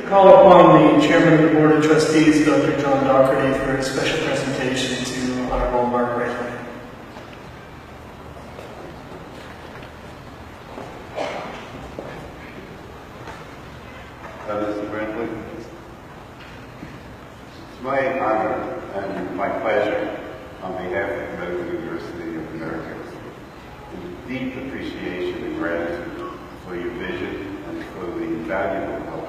call upon the Chairman of the Board of Trustees, Dr. John Doherty, for a special presentation to Honorable Mark Brantley. Mr. Brantley, it's my honor and my pleasure on behalf of the Medical University of America, with deep appreciation and gratitude for your vision and for the valuable help